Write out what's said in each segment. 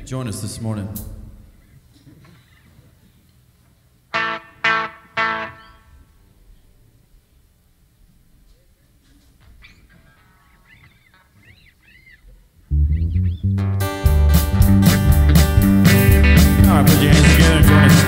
join us this morning. All right, put your hands together and join us.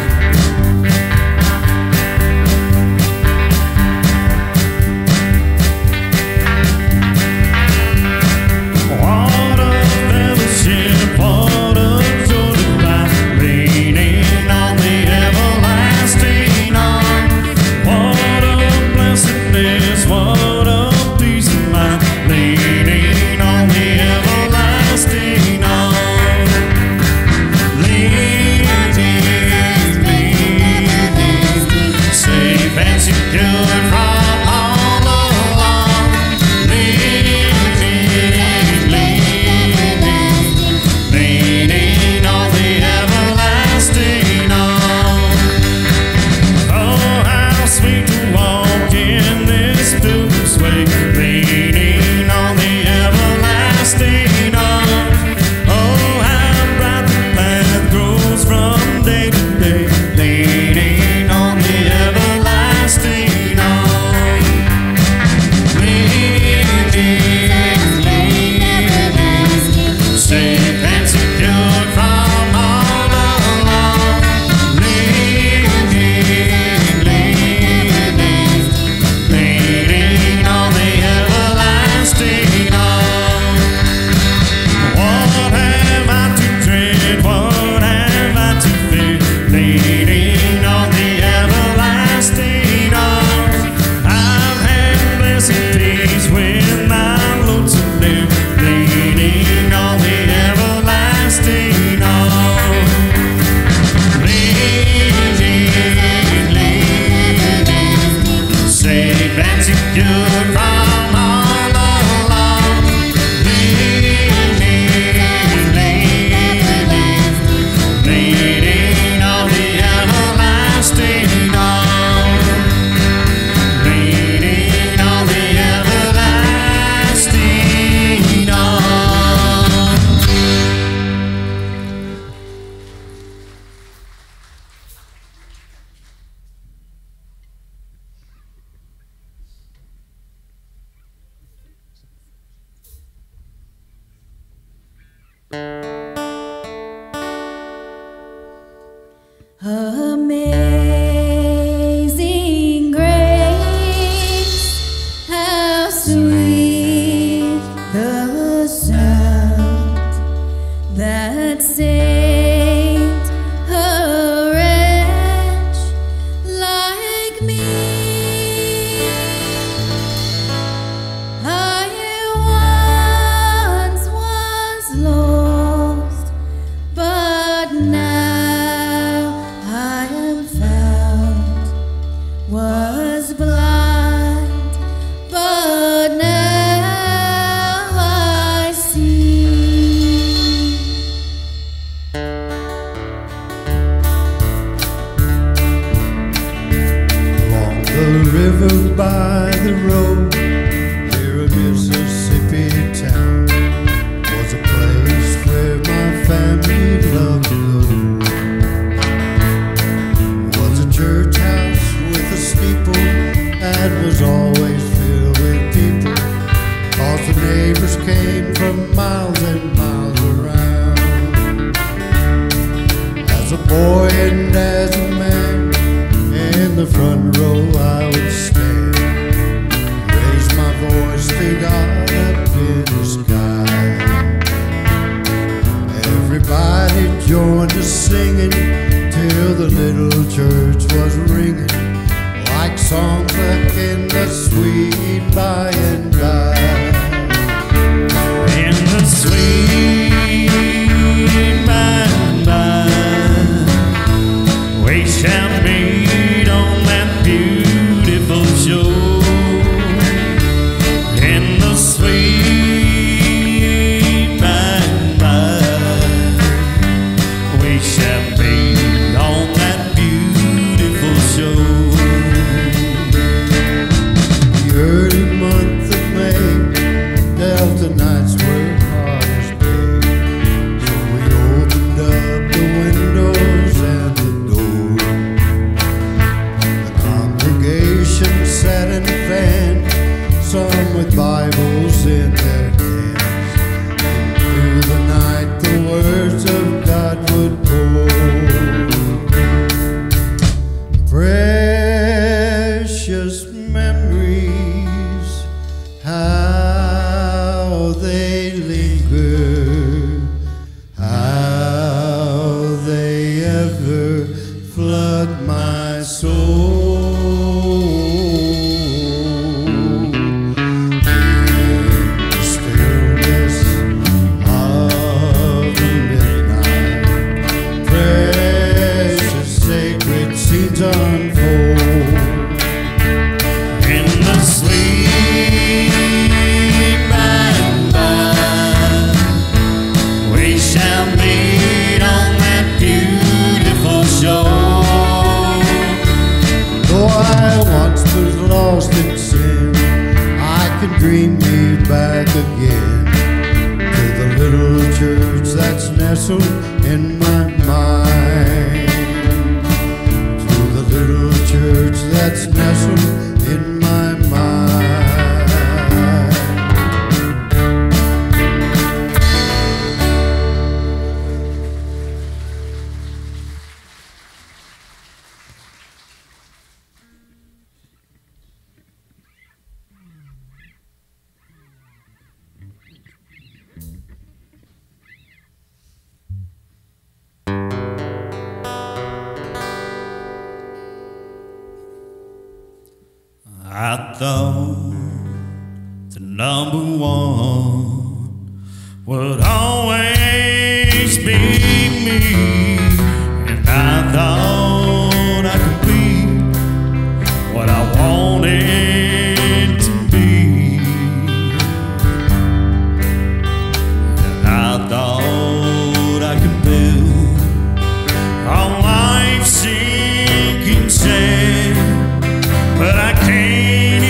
Amazing grace, how sweet the sound that saved a wretch like me. I once was lost, but now I am found, was blind, but now I see. Along the river by the road, near a Mississippi town, was a place where my family loved to go. Was a church house with a steeple that was always filled with people, 'cause the neighbors came from miles and miles around. As a boy and as a man, in the front row I would stand, raise my voice to God up in the sky. Everybody joined us singing till the little church was ringing like songs back in the sweet by and by. In the sweet by and by, we shall meet on that beautiful shore. In the sweet by and by, we shall meet on that beautiful shore. The early month of May, nestled in my mind, to the little church that's nestled in my mind. I thought the number one would always be me, and I thought I could be what I wanted to be, and I thought I could build a life-sinking sand, but I can't.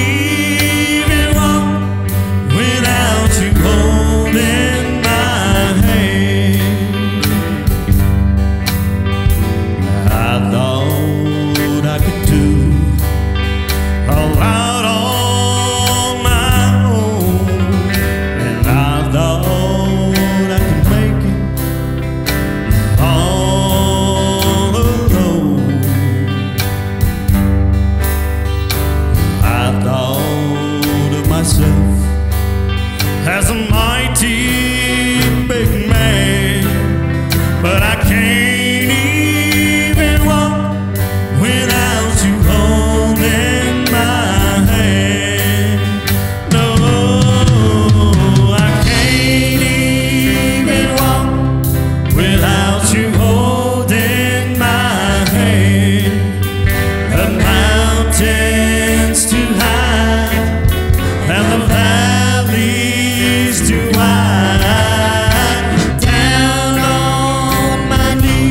As a mighty big man, but I can't even walk without you holding my hand. No, I can't even walk without you holding my hand. The mountain's too high and the valley's too wide. Down on my knees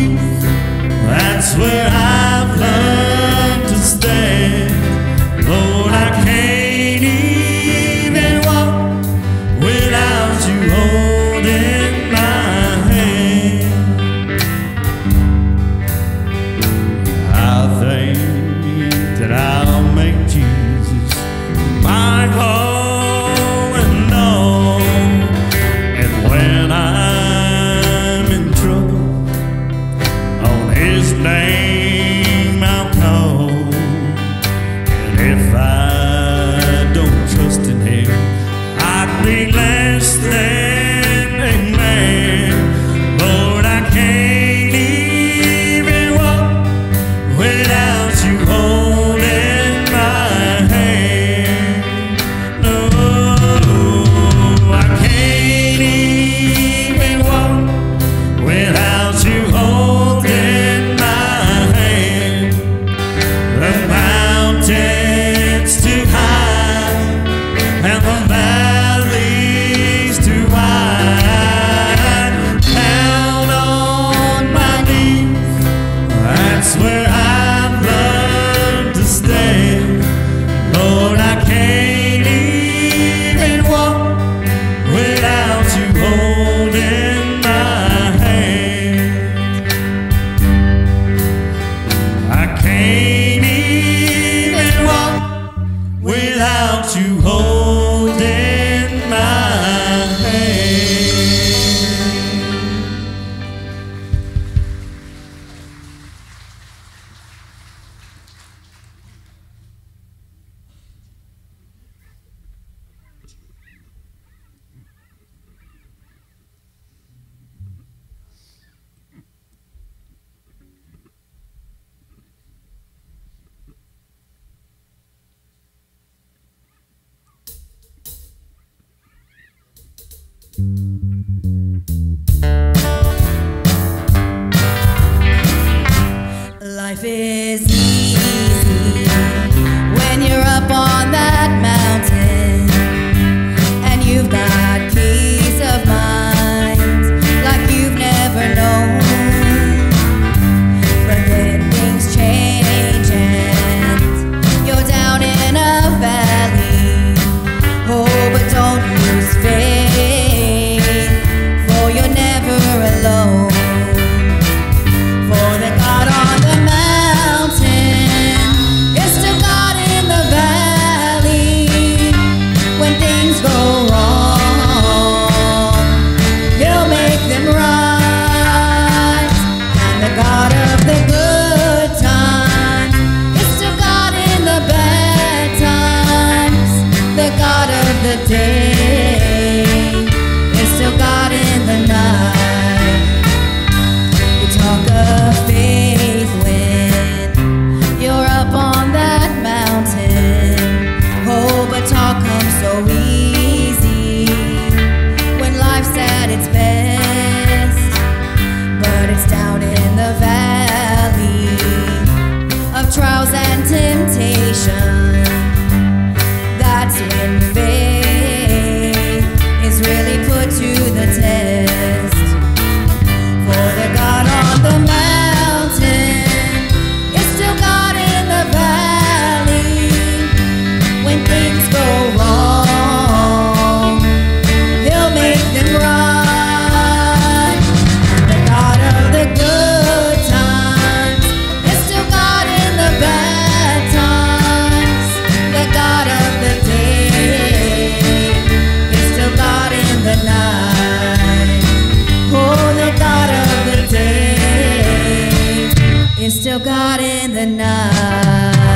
of God in the night.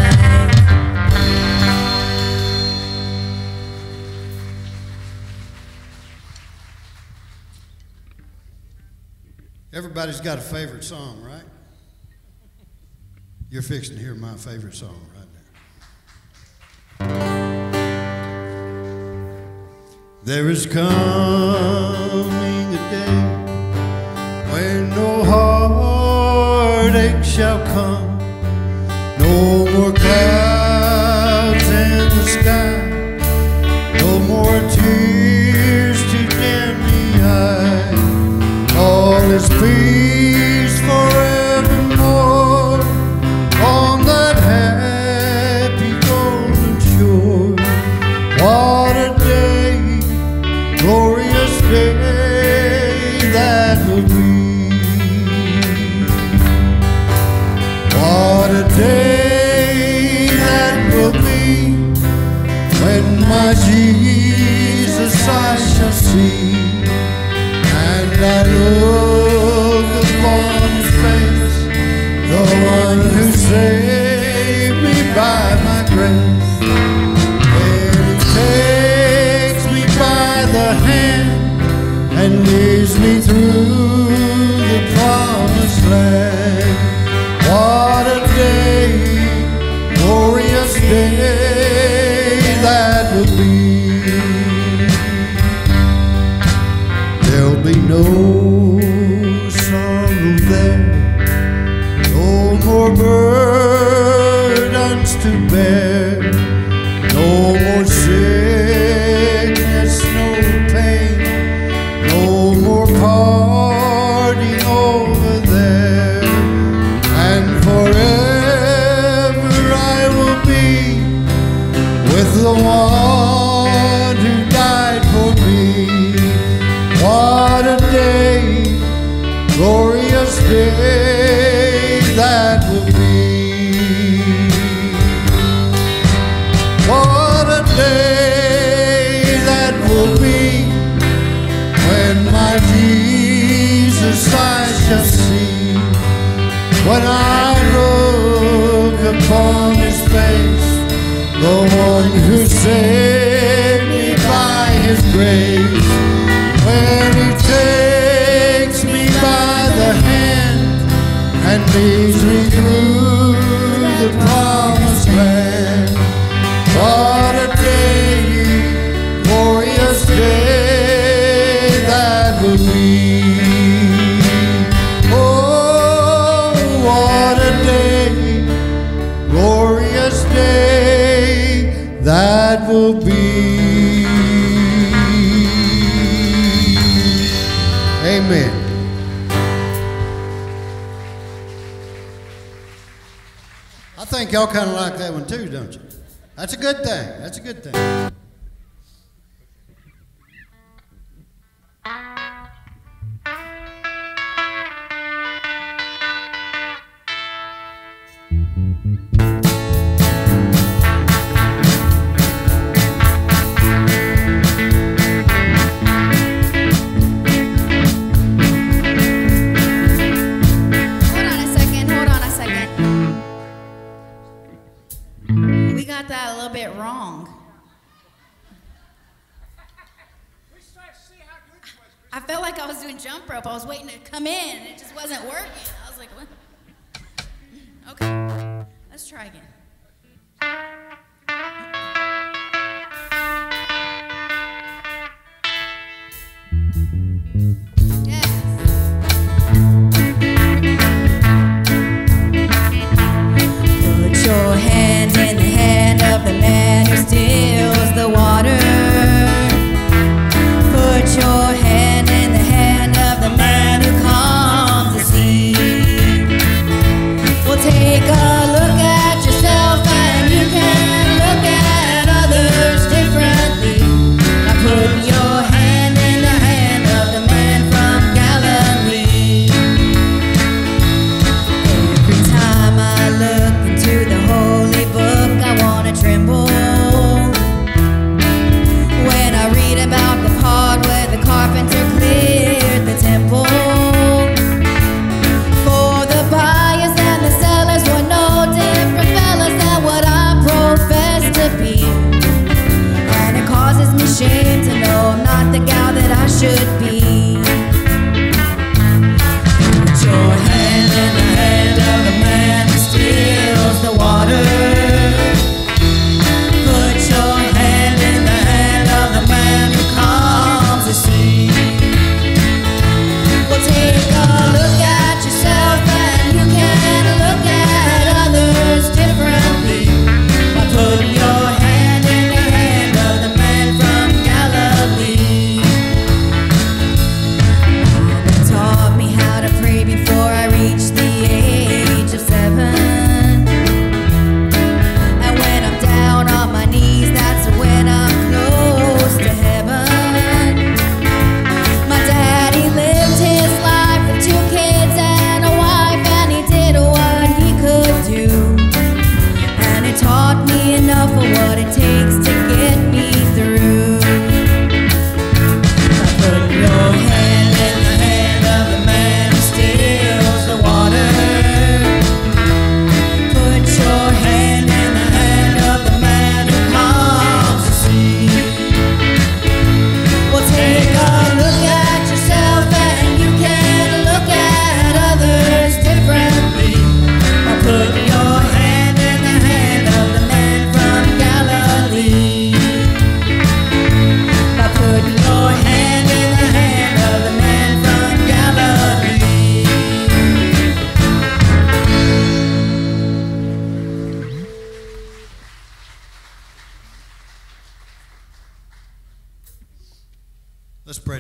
Everybody's got a favorite song, right? You're fixing to hear my favorite song right now. There is coming a day when no heartache shall come, no more clouds in the sky, no more tears to dim the eye. All is peace forevermore on that happy golden shore. What a day, glorious day that will be. What a day that will be when my Jesus I shall see. And I look upon His face, the one who saved me by my grace. And He takes me by the hand and leads me through the promised land. What a day, glorious day that will be. There'll be no sorrow there, no more burdens to bear, no more sickness, no pain, no more parting over there. And forever I will be with the one who died for me. What a day, glorious day that will be. What a day that will be when my Jesus I shall see. When I look upon His face, the one who saved me by His grace. When He takes me by the hand and leads me through the promised land. What a day, glorious day that will be. Oh, what a day, glorious day that will be. Amen. I think y'all kind of like that one too, don't you? That's a good thing. That's a good thing. That a little bit wrong. I felt like I was doing jump rope. I was waiting to come in and it just wasn't working. I was like, what? Okay, let's try again. Put your hand in the hand of the man who stills the water. Put your hand in the hand of the man who calms the sea. Well, take a look at yourself and you can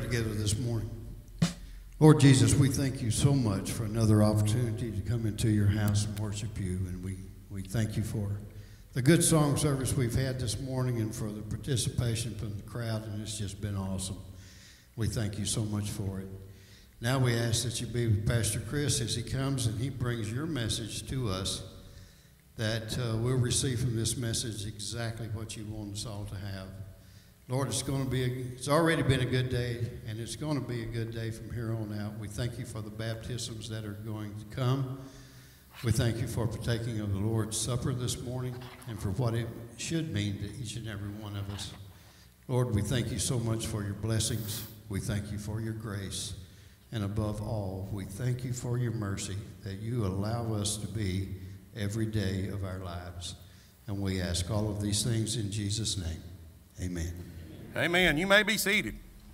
together this morning. Lord Jesus, we thank you so much for another opportunity to come into your house and worship you. And we thank you for the good song service we've had this morning and for the participation from the crowd, and it's just been awesome. We thank you so much for it. Now we ask that you be with Pastor Chris as he comes and he brings your message to us, that we'll receive from this message exactly what you want us all to have. Lord, it's already been a good day, and it's going to be a good day from here on out. We thank you for the baptisms that are going to come. We thank you for partaking of the Lord's Supper this morning and for what it should mean to each and every one of us. Lord, we thank you so much for your blessings. We thank you for your grace. And above all, we thank you for your mercy that you allow us to be every day of our lives. And we ask all of these things in Jesus' name. Amen. Amen. You may be seated.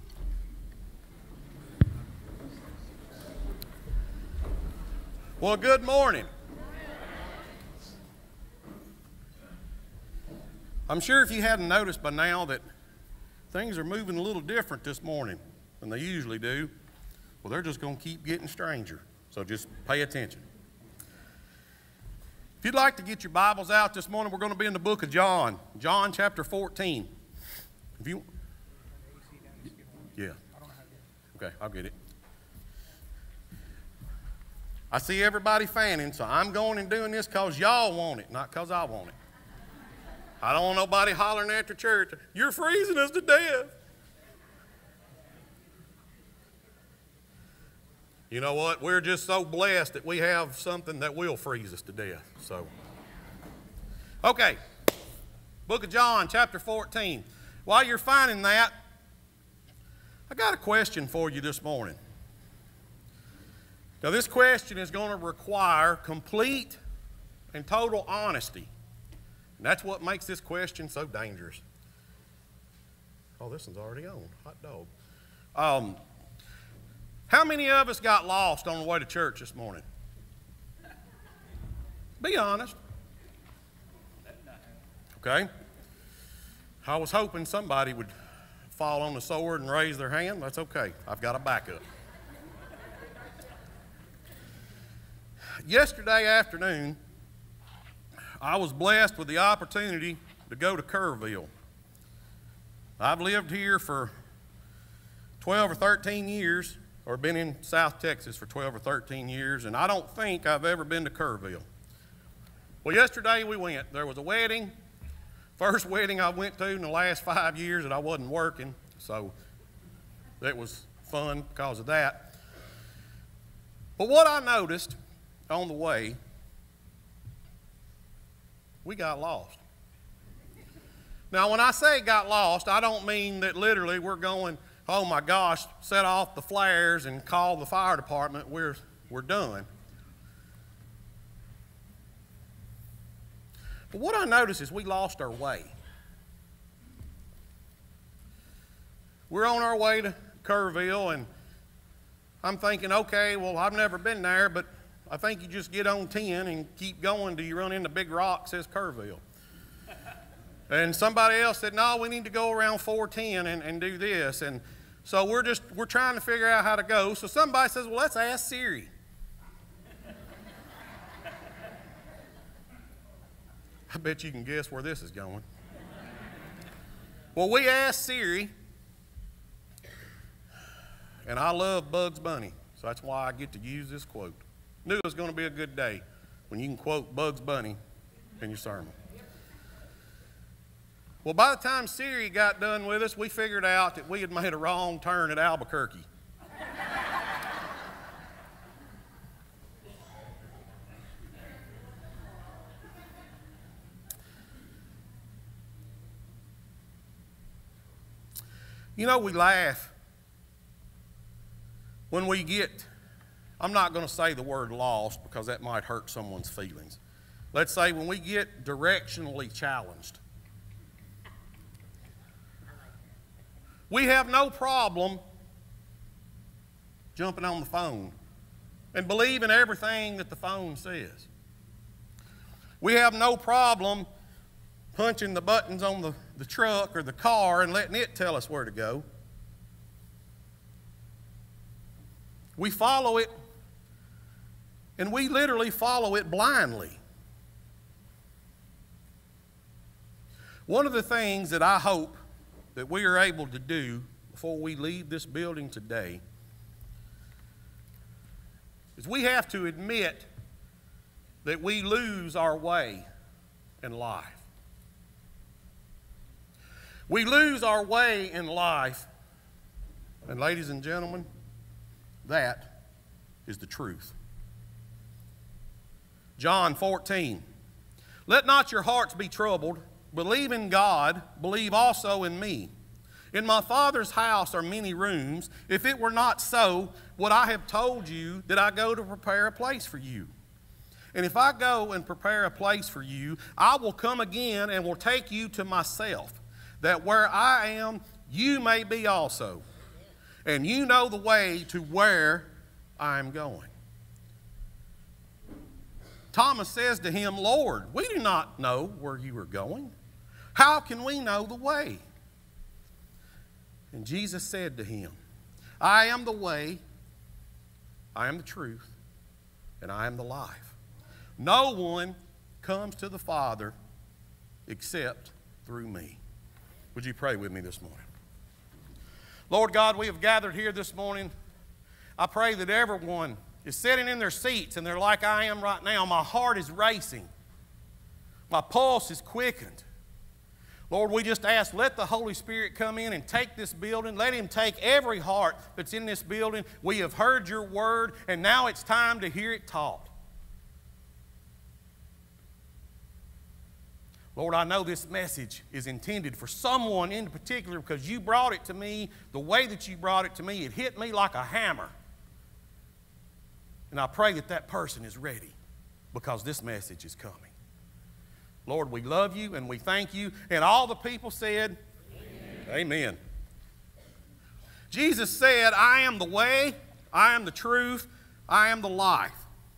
Well, good morning. I'm sure if you hadn't noticed by now that things are moving a little different this morning than they usually do. Well, they're just going to keep getting stranger. So just pay attention. If you'd like to get your Bibles out this morning, we're going to be in the book of John, John chapter 14. If you, yeah, okay, I'll get it. I see everybody fanning, so I'm going and doing this because y'all want it, not because I want it. I don't want nobody hollering after church, "You're freezing us to death." You know what? We're just so blessed that we have something that will freeze us to death. So, okay, book of John, chapter 14. While you're finding that, I got a question for you this morning. Now, this question is going to require complete and total honesty. And that's what makes this question so dangerous. Oh, this one's already on. Hot dog. How many of us got lost on the way to church this morning? Be honest. Okay. I was hoping somebody would fall on the sword and raise their hand. That's okay. I've got a backup. Yesterday afternoon, I was blessed with the opportunity to go to Kerrville. I've lived here for 12 or 13 years, or been in South Texas for 12 or 13 years, and I don't think I've ever been to Kerrville. Well, yesterday we went. There was a wedding. First wedding I went to in the last 5 years that I wasn't working, so that was fun because of that. But what I noticed on the way, we got lost. Now, when I say got lost, I don't mean that literally we're going, "Oh my gosh, set off the flares and call the fire department, we're done." But what I noticed is we lost our way. We're on our way to Kerrville, and I'm thinking, okay, well, I've never been there, but I think you just get on 10 and keep going till you run into big rock that says Kerrville. And somebody else said, "No, we need to go around 410 and do this." And so we're trying to figure out how to go. So somebody says, "Well, let's ask Siri." I bet you can guess where this is going. Well, we asked Siri, and I love Bugs Bunny, so that's why I get to use this quote. Knew it was going to be a good day when you can quote Bugs Bunny in your sermon. Well, by the time Siri got done with us, we figured out that we had made a wrong turn at Albuquerque. You know, we laugh when we get, I'm not going to say the word lost because that might hurt someone's feelings. Let's say when we get directionally challenged. We have no problem jumping on the phone and believing everything that the phone says. We have no problem punching the buttons on the truck or the car and letting it tell us where to go. We follow it, and we literally follow it blindly. One of the things that I hope that we are able to do before we leave this building today is we have to admit that we lose our way in life. We lose our way in life, and ladies and gentlemen, that is the truth. John 14, let not your hearts be troubled. Believe in God, believe also in me. In my Father's house are many rooms. If it were not so, would I have told you that I go to prepare a place for you? And if I go and prepare a place for you, I will come again and will take you to myself, that where I am, you may be also. And you know the way to where I am going. Thomas says to him, Lord, we do not know where you are going. How can we know the way? And Jesus said to him, I am the way, I am the truth, and I am the life. No one comes to the Father except through me. Would you pray with me this morning? Lord God, we have gathered here this morning. I pray that everyone is sitting in their seats and they're like I am right now. My heart is racing. My pulse is quickened. Lord, we just ask, let the Holy Spirit come in and take this building. Let Him take every heart that's in this building. We have heard your word, and now it's time to hear it taught. Lord, I know this message is intended for someone in particular because you brought it to me the way that you brought it to me. It hit me like a hammer. And I pray that that person is ready because this message is coming. Lord, we love you and we thank you. And all the people said, Amen. Amen. Jesus said, I am the way, I am the truth, I am the life.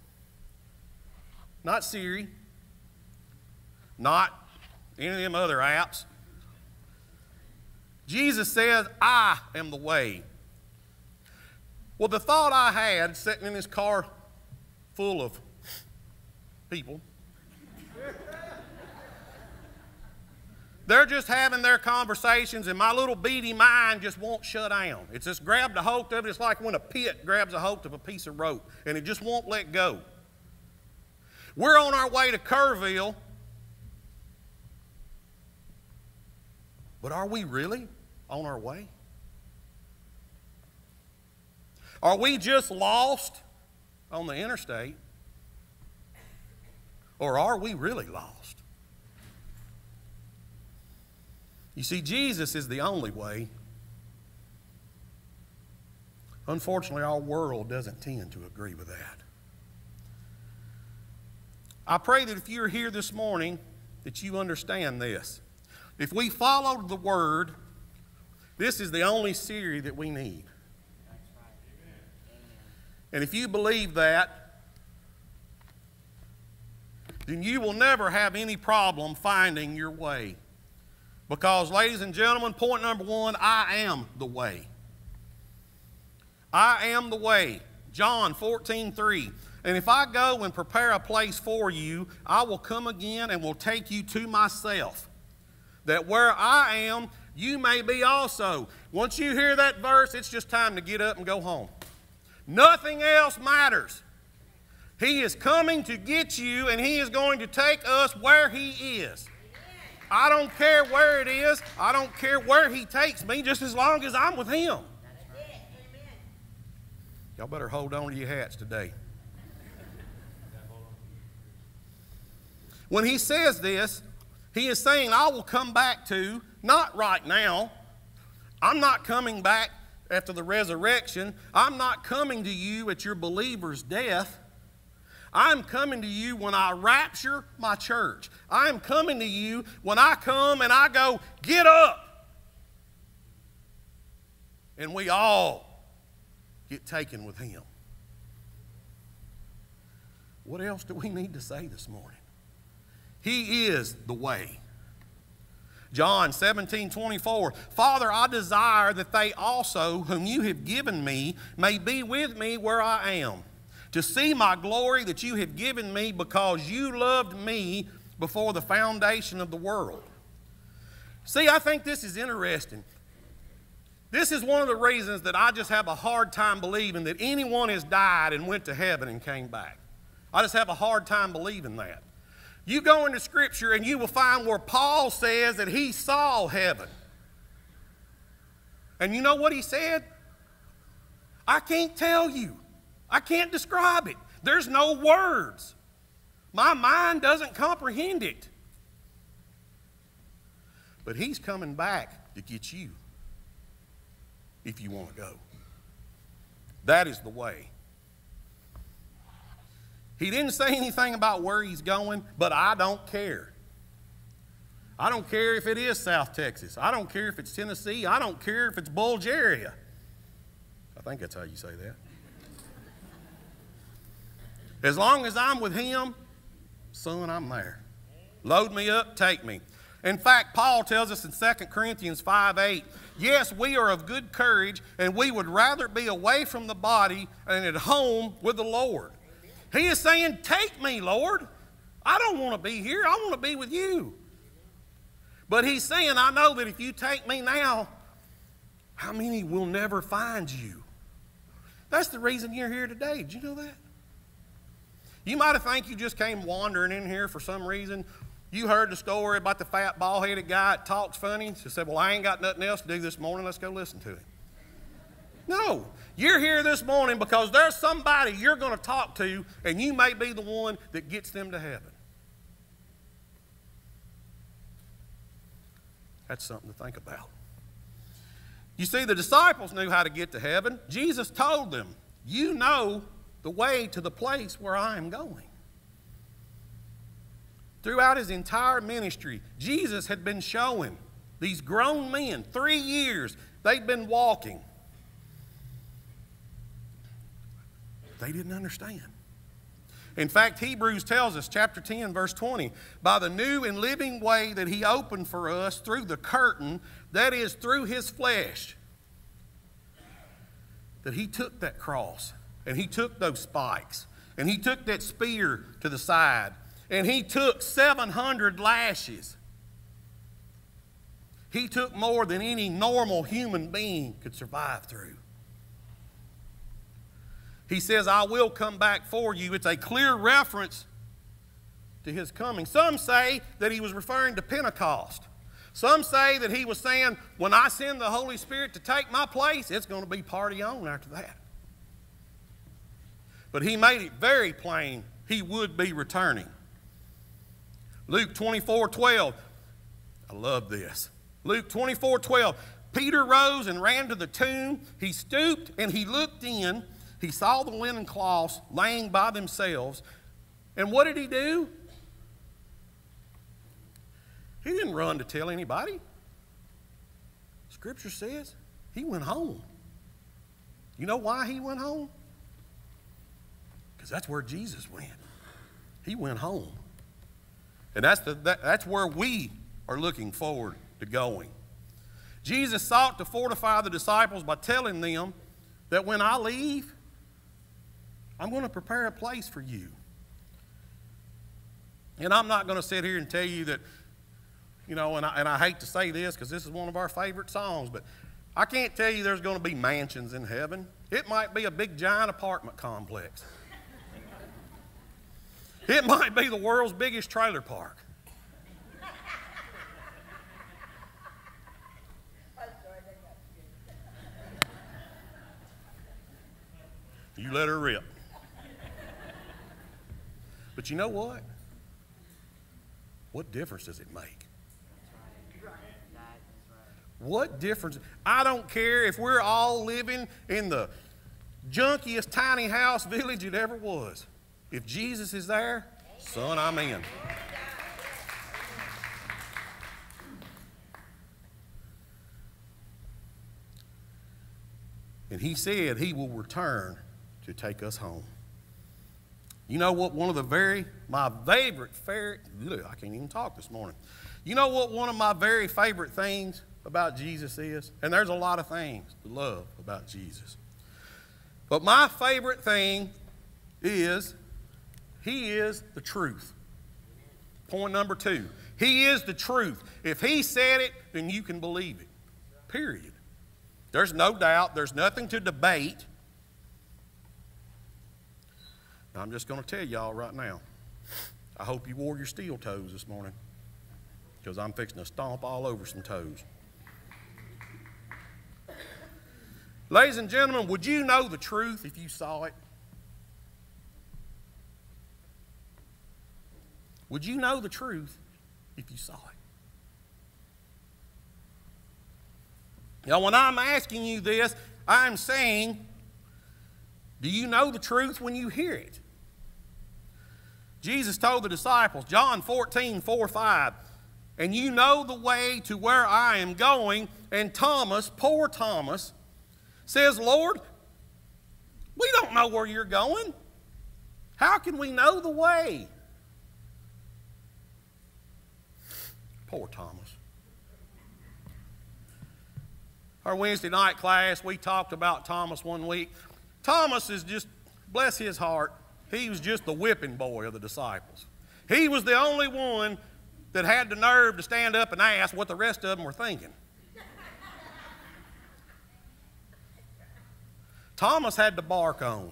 Not Siri, not any of them other apps. Jesus says, I am the way. Well, the thought I had sitting in this car full of people, they're just having their conversations, and my little beady mind just won't shut down. It's just grabbed a hold of it. It's like when a pit grabs a hold of a piece of rope, and it just won't let go. We're on our way to Kerrville, but are we really on our way? Are we just lost on the interstate, or are we really lost? You see, Jesus is the only way. Unfortunately, our world doesn't tend to agree with that. I pray that if you're here this morning, that you understand this. If we followed the Word, this is the only Siri that we need. And if you believe that, then you will never have any problem finding your way. Because, ladies and gentlemen, point number one, I am the way. I am the way. John 14:3. And if I go and prepare a place for you, I will come again and will take you to myself, that where I am, you may be also. Once you hear that verse, it's just time to get up and go home. Nothing else matters. He is coming to get you, and He is going to take us where He is. I don't care where it is. I don't care where He takes me, just as long as I'm with Him. Y'all better hold on to your hats today. When He says this, He is saying, I will come back to, not right now. I'm not coming back after the resurrection. I'm not coming to you at your believer's death. I'm coming to you when I rapture my church. I'm coming to you when I come and I go, get up. And we all get taken with Him. What else do we need to say this morning? He is the way. John 17:24, Father, I desire that they also, whom you have given me, may be with me where I am, to see my glory that you have given me because you loved me before the foundation of the world. See, I think this is interesting. This is one of the reasons that I just have a hard time believing that anyone has died and went to heaven and came back. I just have a hard time believing that. You go into Scripture and you will find where Paul says that he saw heaven. And you know what he said? I can't tell you. I can't describe it. There's no words. My mind doesn't comprehend it. But he's coming back to get you if you want to go. That is the way. He didn't say anything about where he's going, but I don't care. I don't care if it is South Texas. I don't care if it's Tennessee. I don't care if it's Bulgaria. I think that's how you say that. As long as I'm with him, son, I'm there. Load me up, take me. In fact, Paul tells us in 2 Corinthians 5:8, yes, we are of good courage, and we would rather be away from the body and at home with the Lord. He is saying, take me, Lord. I don't want to be here. I want to be with you. But he's saying, I know that if you take me now, how many will never find you? That's the reason you're here today. Did you know that? You might have think you just came wandering in here for some reason. You heard the story about the fat, bald-headed guy that talks funny. So said, well, I ain't got nothing else to do this morning. Let's go listen to him. No, you're here this morning because there's somebody you're going to talk to, and you may be the one that gets them to heaven. That's something to think about. You see, the disciples knew how to get to heaven. Jesus told them, you know the way to the place where I am going. Throughout his entire ministry, Jesus had been showing these grown men, 3 years, they'd been walking. They didn't understand. In fact, Hebrews tells us, chapter 10, verse 20, by the new and living way that he opened for us through the curtain, that is, through his flesh, that he took that cross, and he took those spikes, and he took that spear to the side, and he took 700 lashes. He took more than any normal human being could survive through. He says, I will come back for you. It's a clear reference to his coming. Some say that he was referring to Pentecost. Some say that he was saying, when I send the Holy Spirit to take my place, it's going to be party on after that. But he made it very plain he would be returning. Luke 24:12. I love this. Luke 24:12. Peter rose and ran to the tomb. He stooped and he looked in. He saw the linen cloths laying by themselves. And what did he do? He didn't run to tell anybody. Scripture says he went home. You know why he went home? Because that's where Jesus went. He went home. And that's where we are looking forward to going. Jesus sought to fortify the disciples by telling them that when I leave, I'm going to prepare a place for you. And I'm not going to sit here and tell you that, you know, and I hate to say this because this is one of our favorite songs, but I can't tell you there's going to be mansions in heaven. It might be a big giant apartment complex. It might be the world's biggest trailer park. You let her rip. But you know what? What difference does it make? What difference? I don't care if we're all living in the junkiest tiny house village it ever was. If Jesus is there, son, I'm in. And he said he will return to take us home. You know what? My favorite, I can't even talk this morning. You know what one of my very favorite things about Jesus is? And there's a lot of things to love about Jesus. But my favorite thing is he is the truth. Point number 2. He is the truth. If he said it, then you can believe it. Period. There's no doubt. There's nothing to debate. Now, I'm just going to tell y'all right now. I hope you wore your steel toes this morning, because I'm fixing to stomp all over some toes. Ladies and gentlemen, would you know the truth if you saw it? Would you know the truth if you saw it? Now, when I'm asking you this, I'm saying, do you know the truth when you hear it? Jesus told the disciples, John 14:4-5, and you know the way to where I am going. And Thomas, poor Thomas, says, Lord, we don't know where you're going. How can we know the way? Poor Thomas. Our Wednesday night class, we talked about Thomas one week. Thomas is just, bless his heart, he was just the whipping boy of the disciples. He was the only one that had the nerve to stand up and ask what the rest of them were thinking. Thomas had the bark on.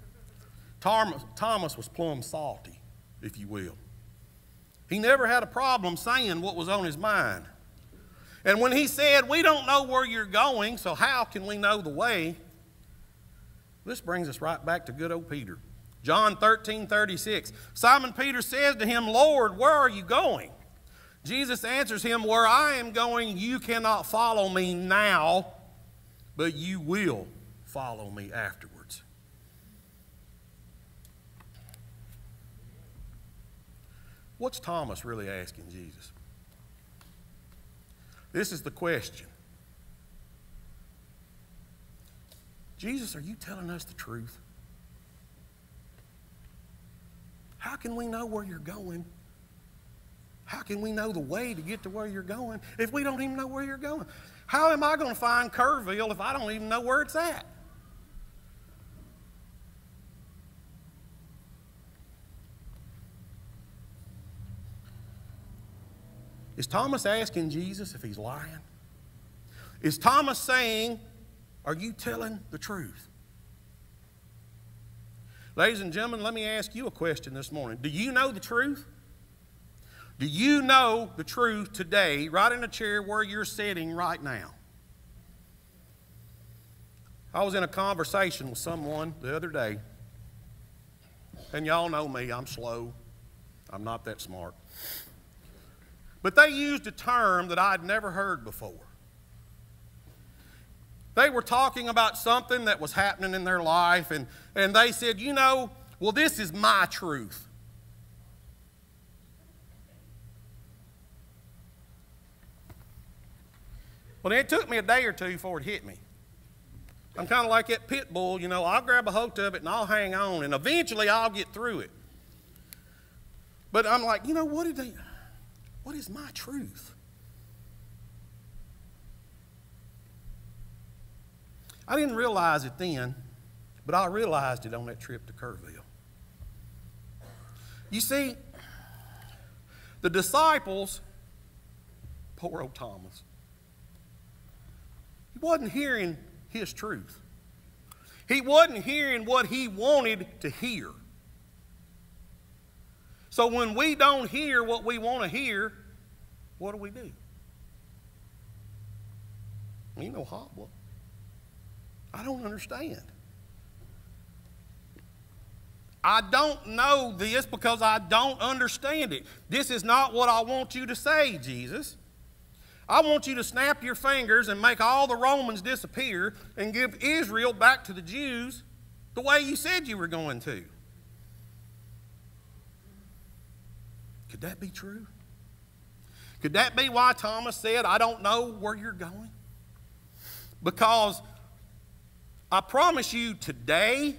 Thomas was plumb salty, if you will. He never had a problem saying what was on his mind. And when he said, we don't know where you're going, so how can we know the way? This brings us right back to good old Peter. John 13:36. Simon Peter says to him, Lord, where are you going? Jesus answers him, where I am going, you cannot follow me now, but you will follow me afterwards. What's Thomas really asking Jesus? This is the question. Jesus, are you telling us the truth? How can we know where you're going? How can we know the way to get to where you're going if we don't even know where you're going? How am I going to find Kerrville if I don't even know where it's at? Is Thomas asking Jesus if he's lying? Is Thomas saying, are you telling the truth? Ladies and gentlemen, let me ask you a question this morning. Do you know the truth? Do you know the truth today, right in the chair where you're sitting right now? I was in a conversation with someone the other day, and y'all know me, I'm slow. I'm not that smart. But they used a term that I'd never heard before. They were talking about something that was happening in their life, and they said, you know, well, this is my truth. Well, it took me a day or two before it hit me. I'm kind of like that pit bull, you know, I'll grab a hold of it and I'll hang on, and eventually I'll get through it. But I'm like, you know, what is my truth? I didn't realize it then, but I realized it on that trip to Kerrville. You see, the disciples, poor old Thomas, he wasn't hearing his truth. He wasn't hearing what he wanted to hear. So when we don't hear what we want to hear, what do? You know, hobble. I don't understand. I don't know this because I don't understand it. This is not what I want you to say, Jesus. I want you to snap your fingers and make all the Romans disappear and give Israel back to the Jews the way you said you were going to. Could that be true? Could that be why Thomas said, I don't know where you're going? Because I promise you today,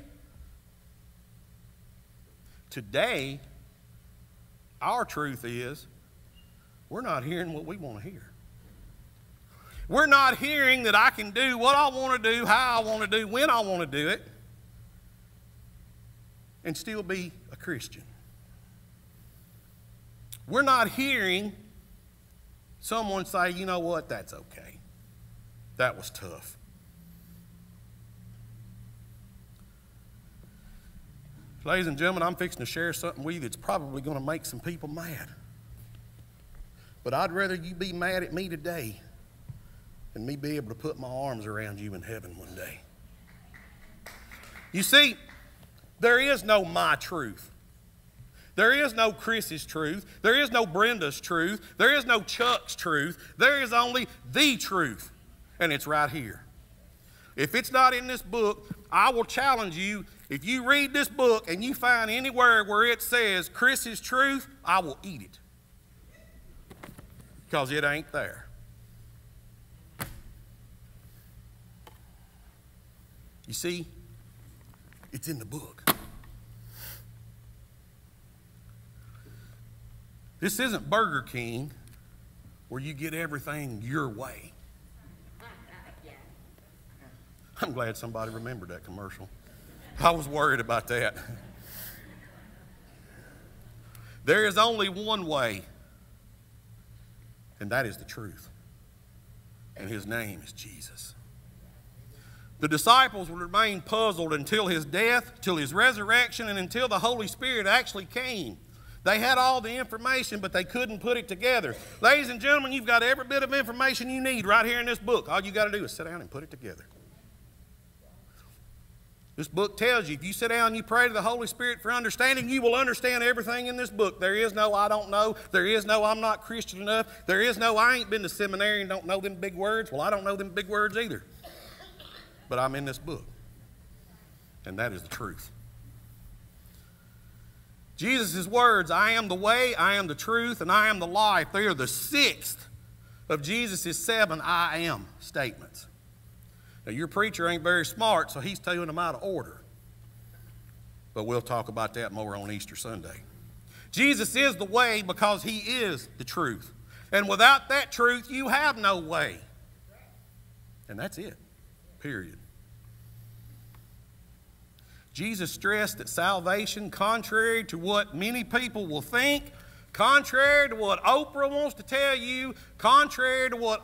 our truth is we're not hearing what we want to hear. We're not hearing that I can do what I want to do, how I want to do, when I want to do it, and still be a Christian. We're not hearing someone say, you know what, that's okay. That was tough. Ladies and gentlemen, I'm fixing to share something with you that's probably going to make some people mad. But I'd rather you be mad at me today than me be able to put my arms around you in heaven one day. You see, there is no my truth. There is no Chris's truth. There is no Brenda's truth. There is no Chuck's truth. There is only the truth, and it's right here. If it's not in this book, I will challenge you. If you read this book and you find anywhere where it says Chris's truth, I will eat it, because it ain't there. You see, it's in the book. This isn't Burger King where you get everything your way. I'm glad somebody remembered that commercial. I was worried about that. There is only one way, and that is the truth. And his name is Jesus. The disciples would remain puzzled until his death, till his resurrection, and until the Holy Spirit actually came. They had all the information, but they couldn't put it together. Ladies and gentlemen, you've got every bit of information you need right here in this book. All you got to do is sit down and put it together. This book tells you, if you sit down and you pray to the Holy Spirit for understanding, you will understand everything in this book. There is no I don't know. There is no I'm not Christian enough. There is no I ain't been to seminary and don't know them big words. Well, I don't know them big words either. But I'm in this book. And that is the truth. Jesus' words, I am the way, I am the truth, and I am the life, they are the sixth of Jesus' 7 I am statements. Now, your preacher ain't very smart, so he's telling them out of order. But we'll talk about that more on Easter Sunday. Jesus is the way because he is the truth. And without that truth, you have no way. And that's it, period. Jesus stressed that salvation, contrary to what many people will think, contrary to what Oprah wants to tell you, contrary to what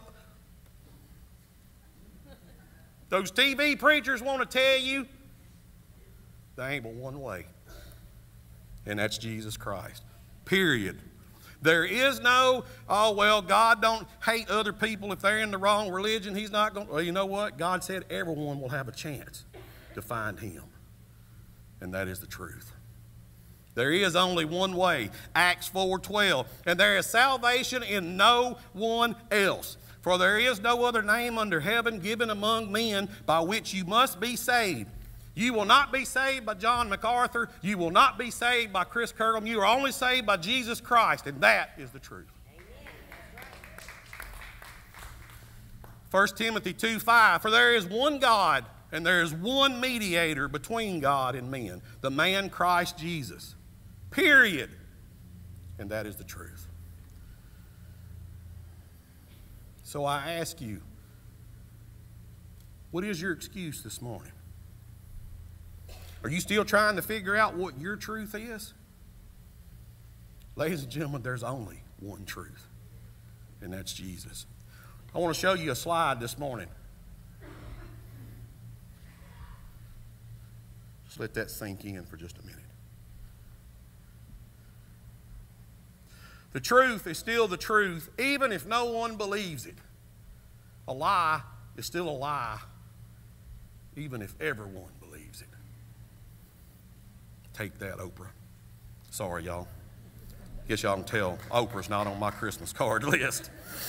those TV preachers want to tell you, there ain't but one way, and that's Jesus Christ, period. There is no, oh, well, God don't hate other people if they're in the wrong religion. He's not going to, well, you know what? God said everyone will have a chance to find him. And that is the truth. There is only one way, Acts 4:12, and there is salvation in no one else. For there is no other name under heaven given among men by which you must be saved. You will not be saved by John MacArthur. You will not be saved by Chris Kirkham. You are only saved by Jesus Christ, and that is the truth. 1 Timothy 2:5, for there is one God, and there is one mediator between God and men, the man Christ Jesus. Period. And that is the truth. So I ask you, what is your excuse this morning? Are you still trying to figure out what your truth is? Ladies and gentlemen, there's only one truth, and that's Jesus. I want to show you a slide this morning. Just let that sink in for just a minute. The truth is still the truth, even if no one believes it. A lie is still a lie, even if everyone believes it. Take that, Oprah. Sorry, y'all. Guess y'all can tell Oprah's not on my Christmas card list.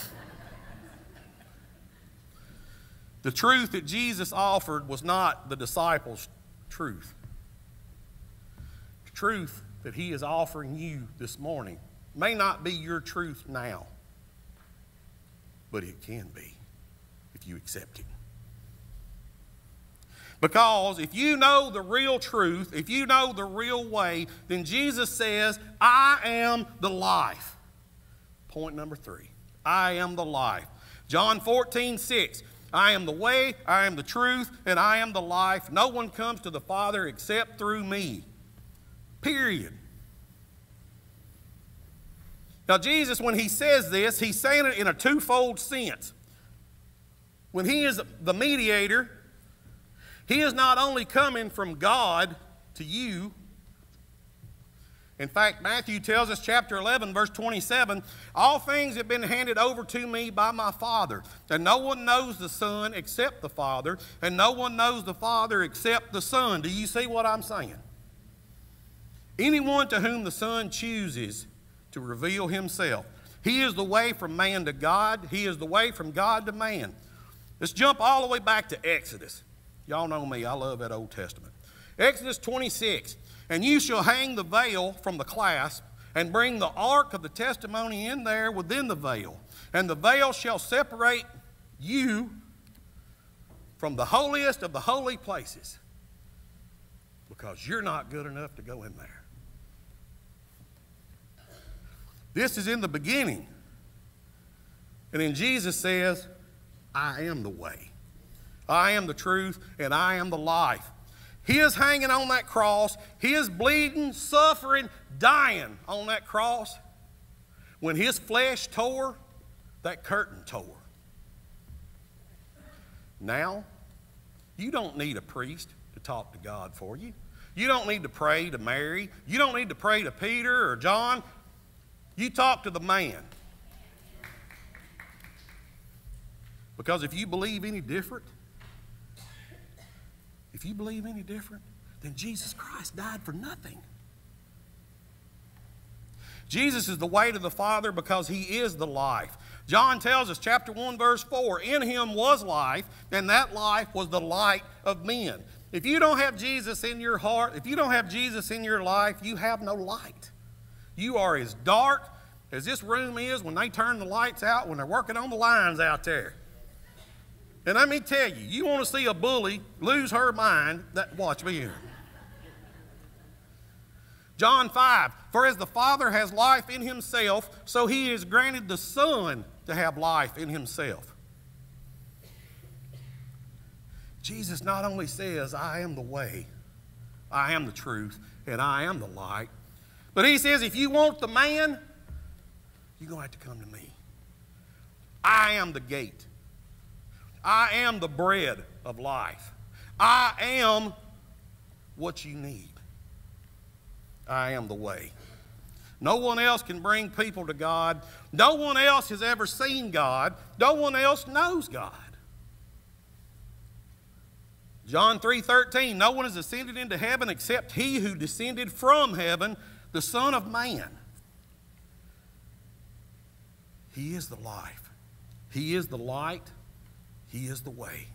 The truth that Jesus offered was not the disciples' truth. The truth that he is offering you this morning may not be your truth now, but it can be if you accept it. Because if you know the real truth, if you know the real way, then Jesus says, I am the life. point number 3. I am the life. John 14:6. I am the way, I am the truth, and I am the life. No one comes to the Father except through me. Period. Now, Jesus, when he says this, he's saying it in a twofold sense. When he is the mediator, he is not only coming from God to you. In fact, Matthew tells us, chapter 11, verse 27, all things have been handed over to me by my Father, and no one knows the Son except the Father, and no one knows the Father except the Son. Do you see what I'm saying? Anyone to whom the Son chooses to reveal himself. He is the way from man to God. He is the way from God to man. Let's jump all the way back to Exodus. Y'all know me, I love that Old Testament. Exodus 26. And you shall hang the veil from the clasp, and bring the ark of the testimony in there within the veil. And the veil shall separate you from the holiest of the holy places, because you're not good enough to go in there. This is in the beginning. And then Jesus says, I am the way, I am the truth, and I am the life. He is hanging on that cross. He is bleeding, suffering, dying on that cross. When his flesh tore, that curtain tore. Now, you don't need a priest to talk to God for you. You don't need to pray to Mary. You don't need to pray to Peter or John. You talk to the man. Because if you believe any different, then Jesus Christ died for nothing. Jesus is the way to the Father because he is the life. John tells us, chapter 1, verse 4, in him was life, and that life was the light of men. If you don't have Jesus in your heart, if you don't have Jesus in your life, you have no light. You are as dark as this room is when they turn the lights out, when they're working on the lines out there. And let me tell you, you want to see a bully lose her mind, watch me here. John 5, for as the Father has life in himself, so he has granted the Son to have life in himself. Jesus not only says, I am the way, I am the truth, and I am the light, but he says, if you want the man, you're going to have to come to me. I am the gate. I am the bread of life. I am what you need. I am the way. No one else can bring people to God. No one else has ever seen God. No one else knows God. John 3:13, no one has ascended into heaven except he who descended from heaven, the Son of Man. He is the life. He is the light. He is the way.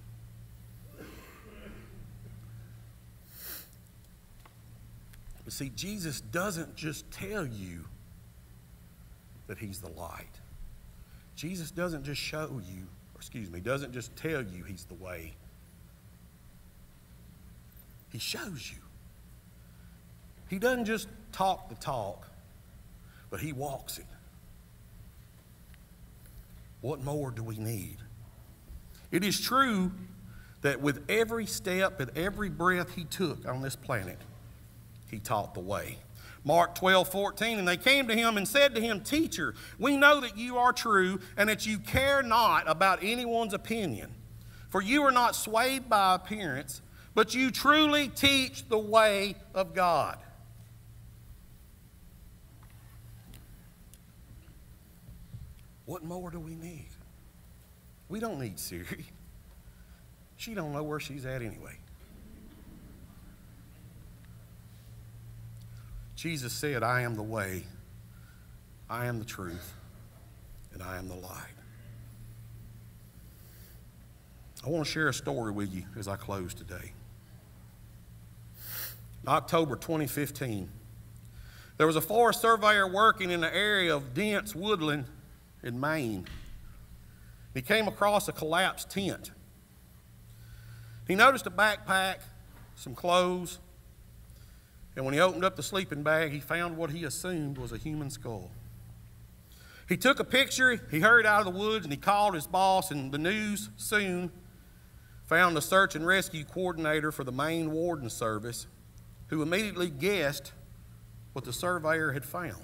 But see, Jesus doesn't just tell you that he's the light. Jesus doesn't just doesn't just tell you he's the way. He shows you. He doesn't just talk the talk, but he walks it. What more do we need? It is true that with every step and every breath he took on this planet, he taught the way. Mark 12:14, and they came to him and said to him, Teacher, we know that you are true and that you care not about anyone's opinion. For you are not swayed by appearance, but you truly teach the way of God. What more do we need? We don't need Siri. She don't know where she's at anyway. Jesus said, I am the way, I am the truth, and I am the light. I want to share a story with you as I close today. In October 2015, there was a forest surveyor working in an area of dense woodland in Maine. He came across a collapsed tent. He noticed a backpack, some clothes, and when he opened up the sleeping bag, he found what he assumed was a human skull. He took a picture, he hurried out of the woods, and he called his boss, and the news soon found the search and rescue coordinator for the main warden service, who immediately guessed what the surveyor had found.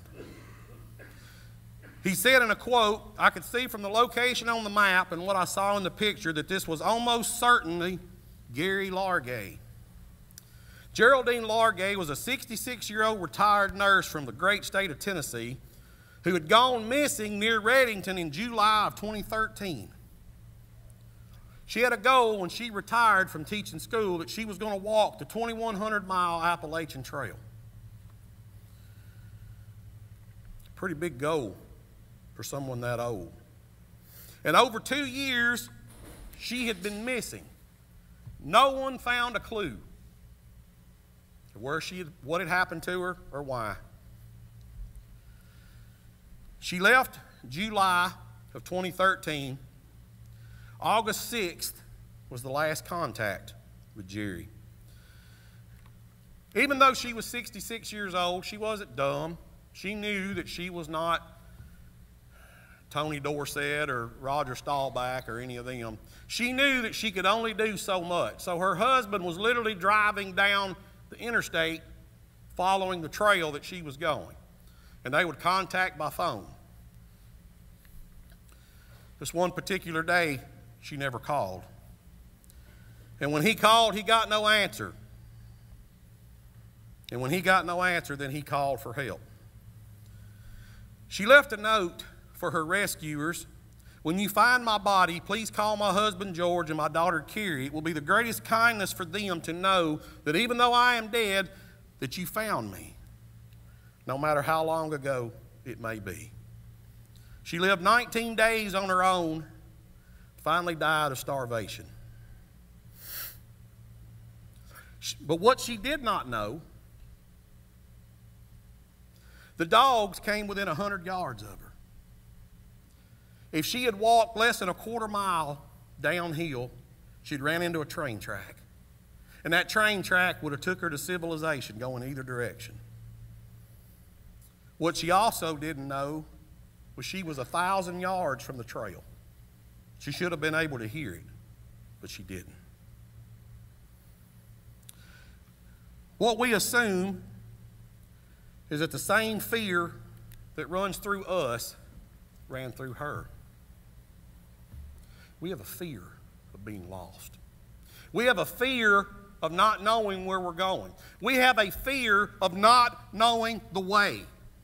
He said in a quote, "I could see from the location on the map and what I saw in the picture that this was almost certainly Gary Largay." Geraldine Largay was a 66-year-old retired nurse from the great state of Tennessee who had gone missing near Reddington in July of 2013. She had a goal when she retired from teaching school that she was going to walk the 2,100-mile Appalachian Trail. Pretty big goal for someone that old. And over 2 years, she had been missing. No one found a clue what had happened to her or why. She left July of 2013. August 6th was the last contact with Jerry. Even though she was 66 years old, she wasn't dumb. She knew that she was not Tony Dorsett or Roger Staubach or any of them. She knew that she could only do so much. So her husband was literally driving down the interstate following the trail that she was going. And they would contact by phone. This one particular day, she never called. And when he called, he got no answer. And when he got no answer, then he called for help. She left a note for her rescuers. "When you find my body, please call my husband George and my daughter Carrie. It will be the greatest kindness for them to know that even though I am dead, that you found me, no matter how long ago it may be." She lived 19 days on her own, finally died of starvation. But what she did not know, the dogs came within 100 yards of her. If she had walked less than a quarter mile downhill, she'd ran into a train track. And that train track would have took her to civilization going either direction. What she also didn't know was she was 1,000 yards from the trail. She should have been able to hear it, but she didn't. What we assume is that the same fear that runs through us ran through her. We have a fear of being lost. We have a fear of not knowing where we're going. We have a fear of not knowing the way.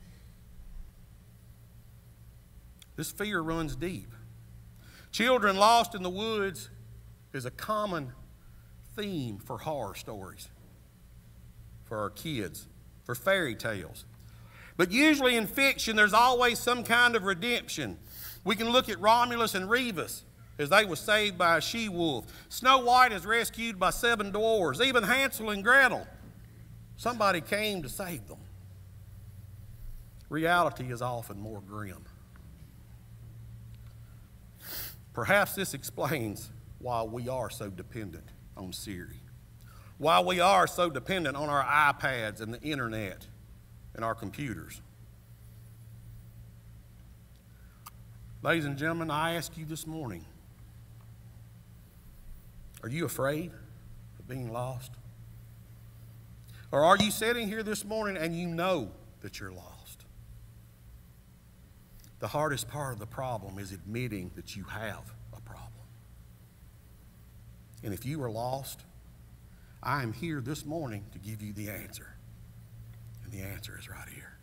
This fear runs deep. Children lost in the woods is a common theme for horror stories, for our kids, for fairy tales. But usually in fiction, there's always some kind of redemption. We can look at Romulus and Remus as they were saved by a she-wolf. Snow White is rescued by 7 dwarves. Even Hansel and Gretel, somebody came to save them. Reality is often more grim. Perhaps this explains why we are so dependent on Siri, why we are so dependent on our iPads and the internet and our computers. Ladies and gentlemen, I ask you this morning, are you afraid of being lost? Or are you sitting here this morning and you know that you're lost? The hardest part of the problem is admitting that you have a problem. And if you are lost, I am here this morning to give you the answer. And the answer is right here.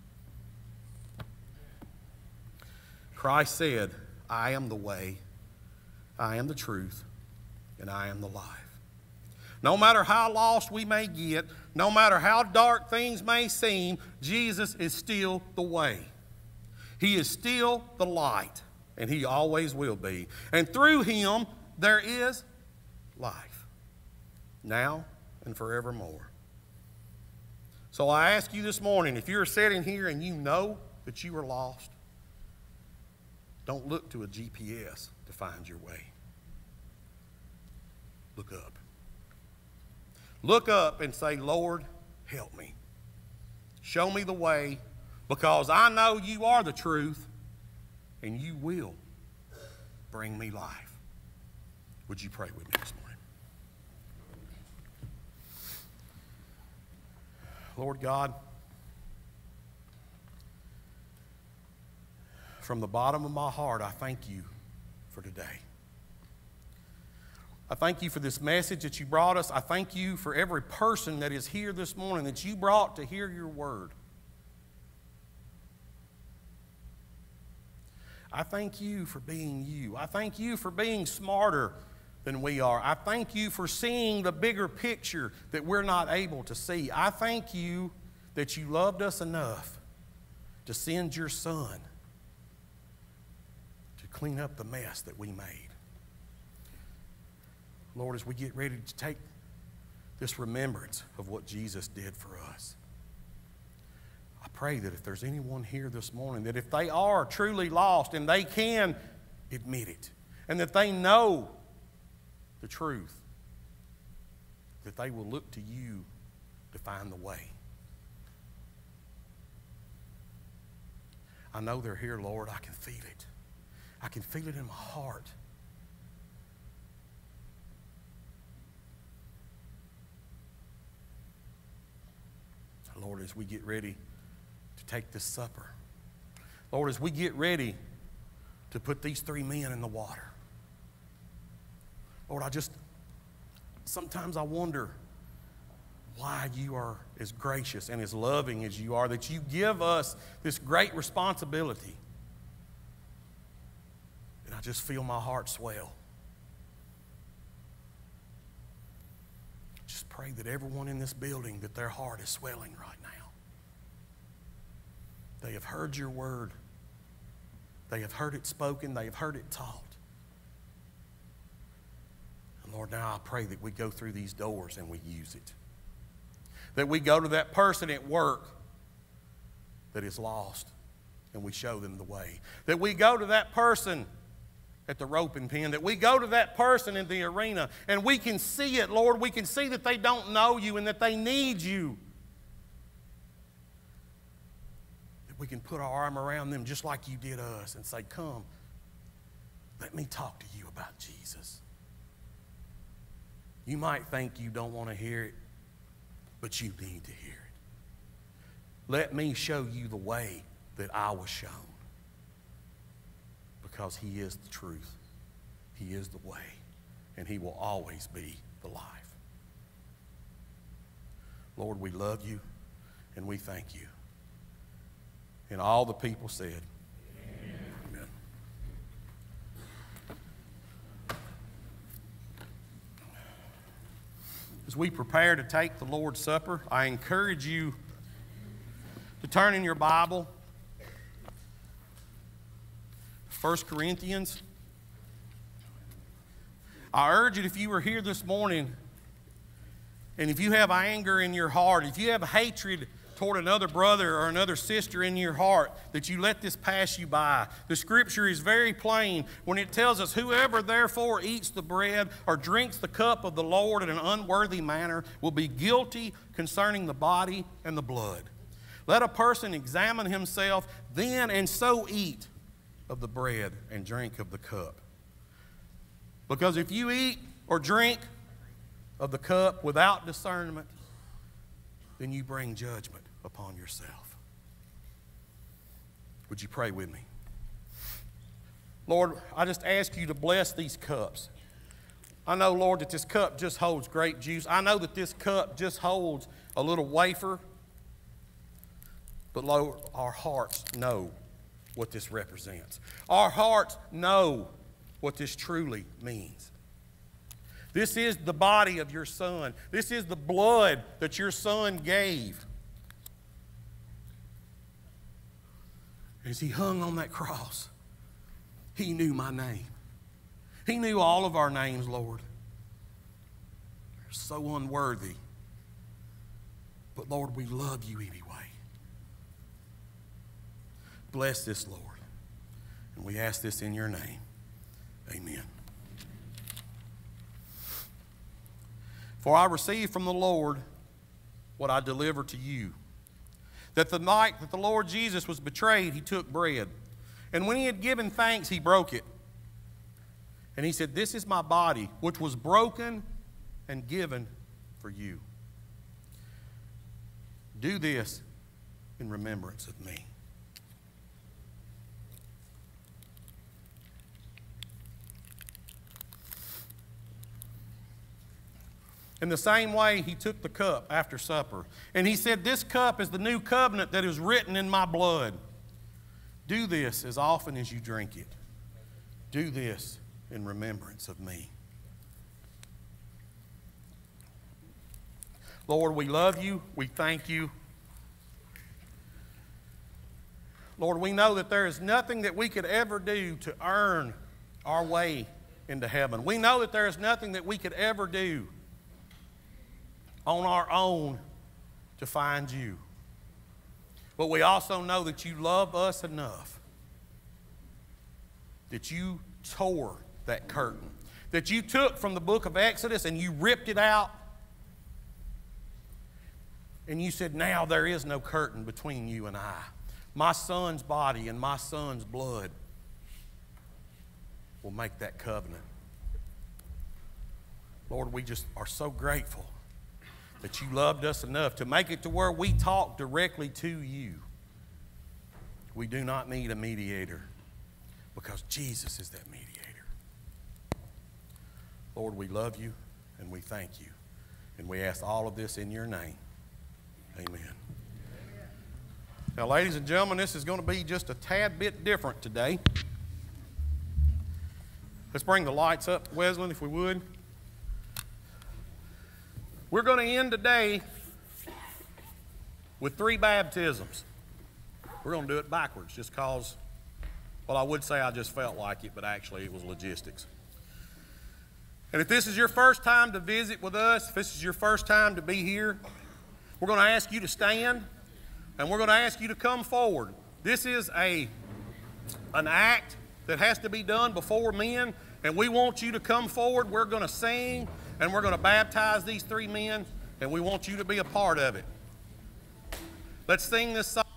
Christ said, "I am the way, I am the truth, and I am the life." No matter how lost we may get, no matter how dark things may seem, Jesus is still the way. He is still the light, and he always will be. And through him, there is life, now and forevermore. So I ask you this morning, if you're sitting here and you know that you are lost, don't look to a GPS to find your way. Look up. Look up and say, "Lord, help me. Show me the way, because I know you are the truth and you will bring me life. Would you pray with me this morning? Lord God, from the bottom of my heart, I thank you for today. I thank you for this message that you brought us. I thank you for every person that is here this morning that you brought to hear your word. I thank you for being you. I thank you for being smarter than we are. I thank you for seeing the bigger picture that we're not able to see. I thank you that you loved us enough to send your Son to clean up the mess that we made. Lord, as we get ready to take this remembrance of what Jesus did for us, I pray that if there's anyone here this morning, that if they are truly lost and they can admit it, and that they know the truth, that they will look to you to find the way. I know they're here, Lord. I can feel it. I can feel it in my heart. Lord, as we get ready to take this supper, Lord, as we get ready to put these three men in the water, Lord, sometimes I wonder why you are as gracious and as loving as you are, that you give us this great responsibility. And I just feel my heart swell. Just pray that everyone in this building, that their heart is swelling right now. They have heard your word. They have heard it spoken. They have heard it taught. And Lord, now I pray that we go through these doors and we use it. That we go to that person at work that is lost and we show them the way. That we go to that person at the roping pen, that we go to that person in the arena and we can see it, Lord. We can see that they don't know you and that they need you. That we can put our arm around them just like you did us and say, come, let me talk to you about Jesus. You might think you don't want to hear it, but you need to hear it. Let me show you the way that I was shown. Because he is the truth. He is the way. And he will always be the life. Lord, we love you and we thank you. And all the people said, Amen. As we prepare to take the Lord's Supper, I encourage you to turn in your Bible 1 Corinthians. I urge it, if you were here this morning and if you have anger in your heart, if you have hatred toward another brother or another sister in your heart, that you let this pass you by. The scripture is very plain when it tells us, whoever therefore eats the bread or drinks the cup of the Lord in an unworthy manner will be guilty concerning the body and the blood. Let a person examine himself then and so eat of the bread and drink of the cup. Because if you eat or drink of the cup without discernment, then you bring judgment upon yourself. Would you pray with me? Lord, I just ask you to bless these cups. I know, Lord, that this cup just holds grape juice. I know that this cup just holds a little wafer. But Lord, our hearts know what this represents. Our hearts know what this truly means. This is the body of your Son. This is the blood that your Son gave. As he hung on that cross, he knew my name. He knew all of our names, Lord. We're so unworthy. But Lord, we love you anyway. Bless this, Lord. And we ask this in your name. Amen. For I received from the Lord what I delivered to you. That the night that the Lord Jesus was betrayed, he took bread. And when he had given thanks, he broke it. And he said, "This is my body, which was broken and given for you. Do this in remembrance of me." In the same way, he took the cup after supper, and he said, "This cup is the new covenant that is written in my blood. Do this as often as you drink it. Do this in remembrance of me." Lord, we love you. We thank you. Lord, we know that there is nothing that we could ever do to earn our way into heaven. We know that there is nothing that we could ever do on our own to find you. But we also know that you love us enough that you tore that curtain, that you took from the book of Exodus and you ripped it out, and you said, "Now there is no curtain between you and I. My son's body and my son's blood will make that covenant." Lord, we just are so grateful that you loved us enough to make it to where we talk directly to you. We do not need a mediator because Jesus is that mediator. Lord, we love you and we thank you. And we ask all of this in your name. Amen. Now, ladies and gentlemen, this is going to be just a tad bit different today. Let's bring the lights up, Wesley, if we would. We're going to end today with 3 baptisms. We're going to do it backwards just because, well, I would say I just felt like it, but actually it was logistics. And if this is your first time to visit with us, if this is your first time to be here, we're going to ask you to stand and we're going to ask you to come forward. This is an act that has to be done before men, and we want you to come forward. We're going to sing and we're going to baptize these 3 men, and we want you to be a part of it. Let's sing this song.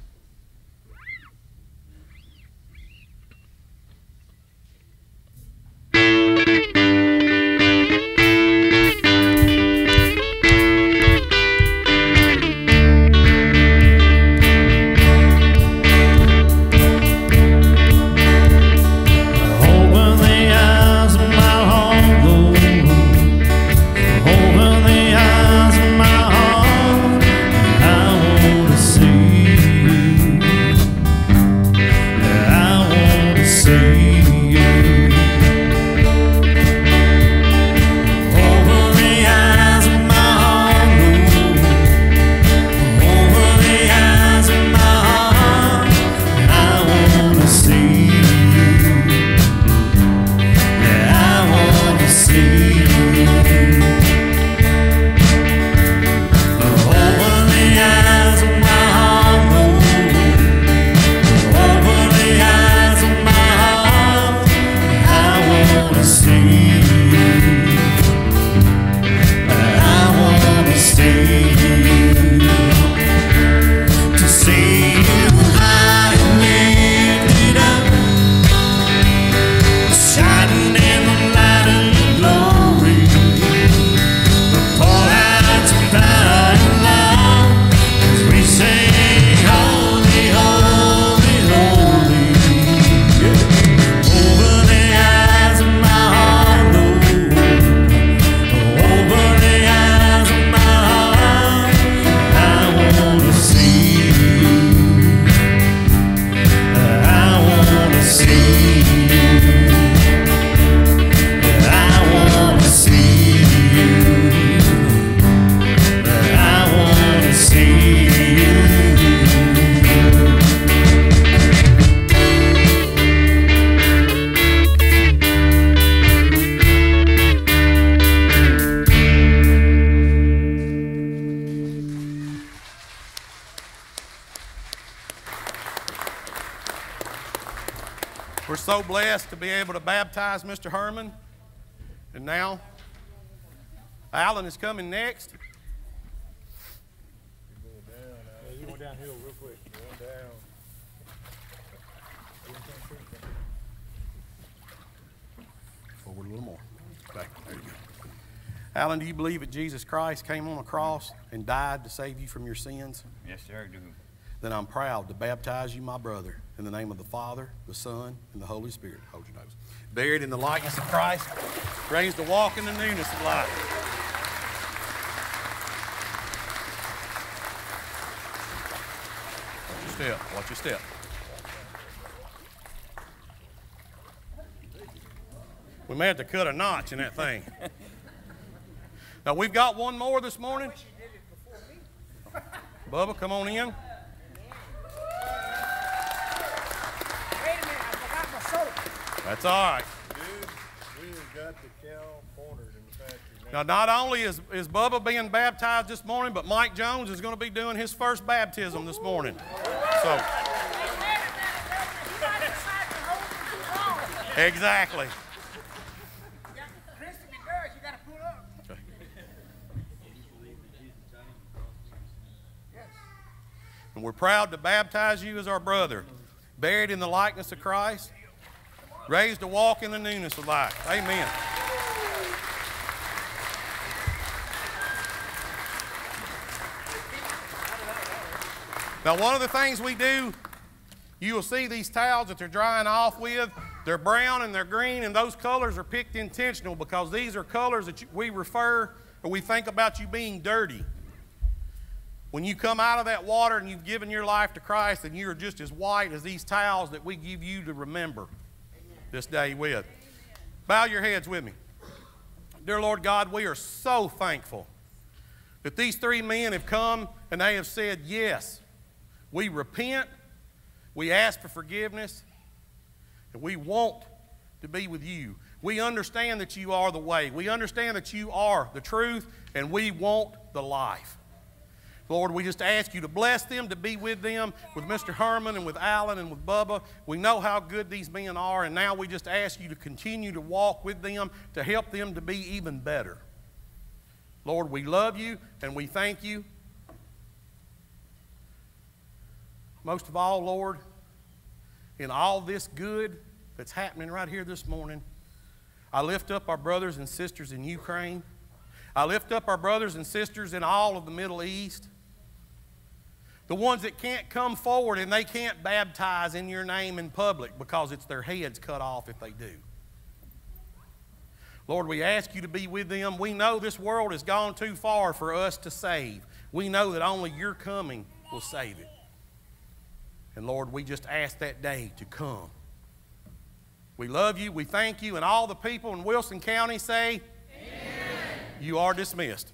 We're so blessed to be able to baptize Mr. Herman. And now, Alan is coming next. You're going downhill real quick. Going down. Forward a little more. Back. There you go. Alan, do you believe that Jesus Christ came on a cross and died to save you from your sins? Yes, sir, I do. Then I'm proud to baptize you, my brother, in the name of the Father, the Son, and the Holy Spirit. Hold your nose. Buried in the likeness of Christ, raised to walk in the newness of life. Watch your step. Watch your step. We may have to cut a notch in that thing. Now, we've got one more this morning. Bubba, come on in. Wait a minute, I forgot my soap. That's all right. Dude, we have got the cow cornered in the factory Now, not only is Bubba being baptized this morning, but Mike Jones is going to be doing his first baptism this morning. So, exactly. And we're proud to baptize you as our brother, buried in the likeness of Christ, raised to walk in the newness of life. Amen. Now, one of the things we do, you will see these towels that they're drying off with. They're brown and they're green, and those colors are picked intentional because these are colors that we refer, or we think about you being dirty. When you come out of that water and you've given your life to Christ, then you're just as white as these towels that we give you to remember this day with. Bow your heads with me. Dear Lord God, we are so thankful that these three men have come and they have said, yes, we repent, we ask for forgiveness, and we want to be with you. We understand that you are the way. We understand that you are the truth, and we want the life. Lord, we just ask you to bless them, to be with them, with Mr. Herman and with Alan and with Bubba. We know how good these men are, and now we just ask you to continue to walk with them, to help them to be even better. Lord, we love you and we thank you. Most of all, Lord, in all this good that's happening right here this morning, I lift up our brothers and sisters in Ukraine. I lift up our brothers and sisters in all of the Middle East. The ones that can't come forward and they can't baptize in your name in public because it's their heads cut off if they do. Lord, we ask you to be with them. We know this world has gone too far for us to save. We know that only your coming will save it. And Lord, we just ask that day to come. We love you, we thank you, and all the people in Wilson County say, amen. You are dismissed.